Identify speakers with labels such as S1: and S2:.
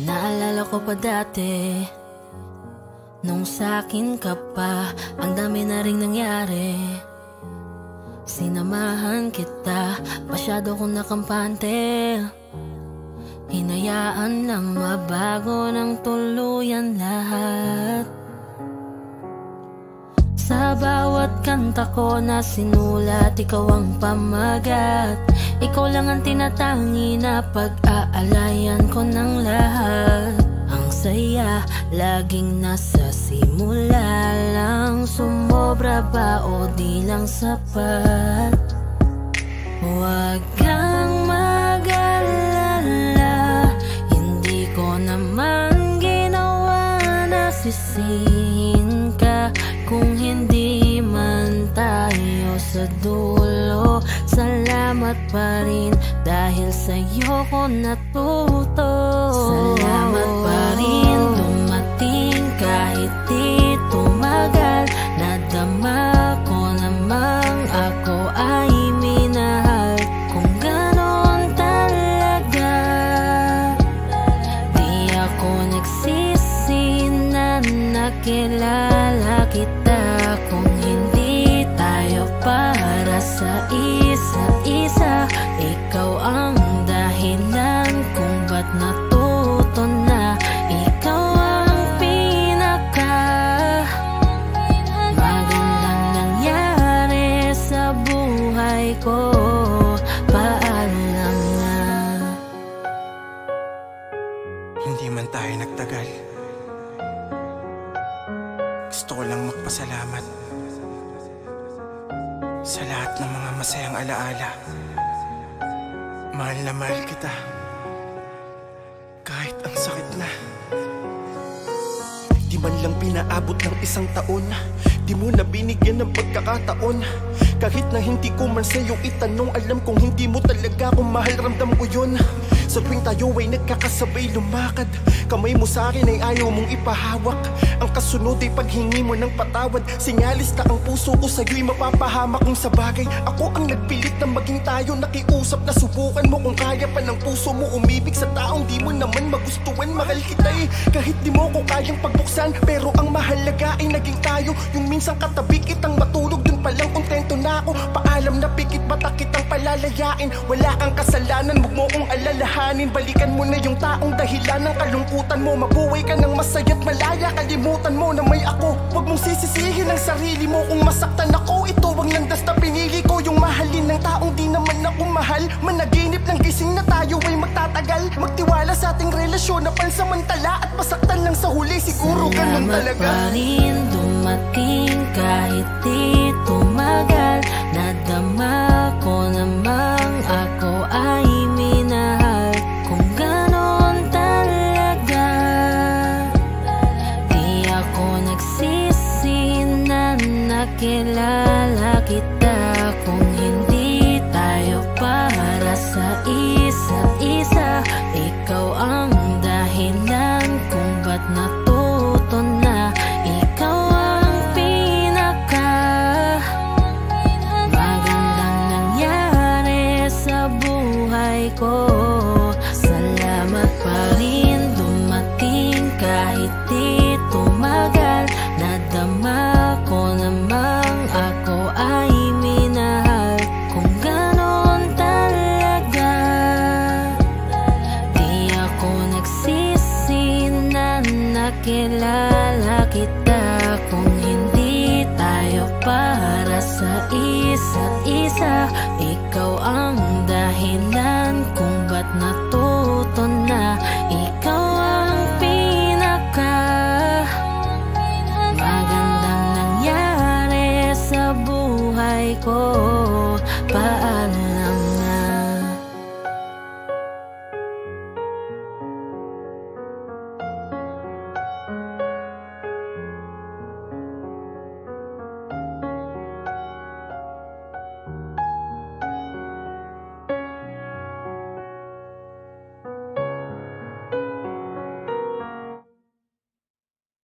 S1: Naalala ko pa dati, nung sa'kin ka pa, ang dami na ring nangyari. Sinamahan kita, masyado kong nakampante. Hinayaan lang mabago ng tuluyan lahat. Sa bawat kanta ko na sinulat, ikaw ang pamagat. Ikaw lang ang tinatangi na pag-aalayan ko ng lahat. Ang saya, laging nasa simula lang. Sumobra ba o di lang sapat? Huwag kang mag-alala, hindi ko naman ginawa na sisihin ka. Kung hindi man tayo sa dulo, salamat pa rin dahil sa'yo ko natuto. Salamat pa rin dumating kahit di tumagal. Nadama ko namang ako ay minahal. Kung ganon talaga, di ako nagsisi na nakilala kita. Kung hindi tayo para sa isa't isa, ikaw ang dahilan kung ba't natuto na. Ikaw ang pinaka magandang nangyari sa buhay ko. Paalam na.
S2: Hindi man tayo nagtagal, gusto ko lang magpasalamat sa lahat ng mga masayang alaala. Mahal na mahal kita, kahit ang sakit na. Di man lang pinaabot ng isang taon, di mo na binigyan ng pagkakataon. Kahit na hindi ko man sa'yo itanong, alam kong hindi mo talaga akong mahal, ramdam ko yun. Sa tuwing tayo ay nagkakasabay lumakad, kamay mo sa akin ay ayaw mong ipahawak. Ang kasunod ay paghingi mo ng patawad. Sinyalis na ang puso ko sa'yo'y mapapahamak. Kung sa bagay, ako ang nagpilit na maging tayo. Nakiusap na subukan mo kung kaya pa ng puso mo umibig sa taong di mo naman magustuhan. Mahal kita kahit di mo ko kayang pagbuksan, pero ang mahalaga ay naging tayo. Yung minsan katabi kitang matulog, dun palang kontento na ako. Paalam na pikit bata kitang palalayain. Wala kang kasalanan, huwag mo kong alalahanin. Balikan mo na yung taong dahilan ng kalungkutan mo. Mabuhay ka ng masaya't malaya, kalimutan mo na may ako. Huwag mong sisisihin ang sarili mo kung masaktan ako. Ito ang landas na pinili ko, yung mahalin ng taong di naman ako mahal. Managinip ng gising na tayo ay magtatagal. Magtiwala sa ating relasyon na pansamantala, at masaktan lang sa huli, siguro ganun talaga.
S1: Salamat pa rin dumating kahit di tumagal. Nadama ko namang ako ay minahal. Kung ganon talaga, di ako nagsisi na nakilala kita. Kung hindi tayo para sa isa't isa, ikaw ang dahilan kung ba't natuto na. Ikaw ang pinaka magandang nangyari sa buhay ko. Salamat pa rin dumating kahit di tumagal. Nadama ko namang ako ay minahal. Kung ganon talaga, di ako nagsisi na nakilala kita. Kung hindi tayo para sa isa't isa, ikaw ang dahilan